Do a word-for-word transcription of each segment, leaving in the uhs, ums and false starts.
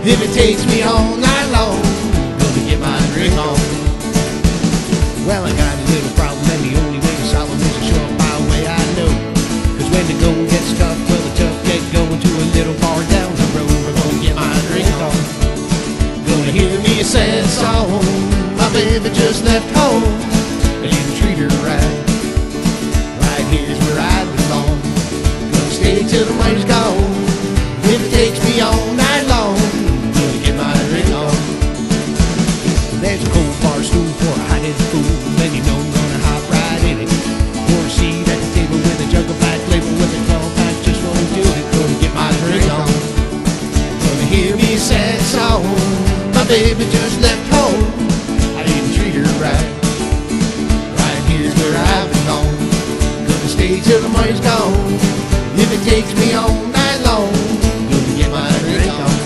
If it takes me all night long, gonna get my drink on. Well, I got a little problem, and the only way to solve them is to show up my way, I know. Cause when the going gets tough, well, the tough get going to a little bar down the road. We're gonna get my drink on. Gonna hear me a sad song. My baby just left home. I didn't treat her right. Right here's where I belong. Gonna stay till the money's gone. If it takes me all night long, gonna get my drink on. There's a cold bar stool for a hot-headed fool, and you know I'm gonna hop right in it. For a seat at the table with a jug of black label with a twelve pack, just won't do it. Gonna get my drink on. Gonna hear me a sad song. My baby just left home. I didn't treat her right. Right here's where I belong. Gonna stay till the money's gone. If it takes me all night long, gonna get my drink on.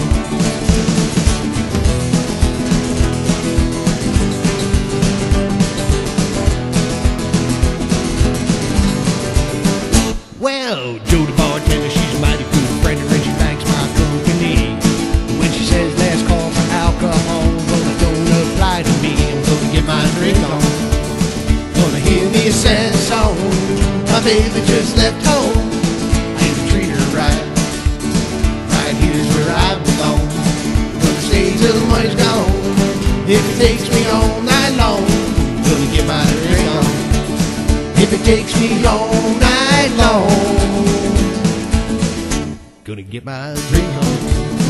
Well, Joe the bartender, she's a mighty good friend, and she likes my company. When she says last call for alcohol, well, it don't apply to me. I'm gonna get my drink on. Gonna hear me a sad song. My baby just left home. I didn't treat her right. Right here's where I belong. Gonna stay till the money's gone. If it takes me all night long, gonna get my drink on. If it takes me all night long, gonna get my drink on.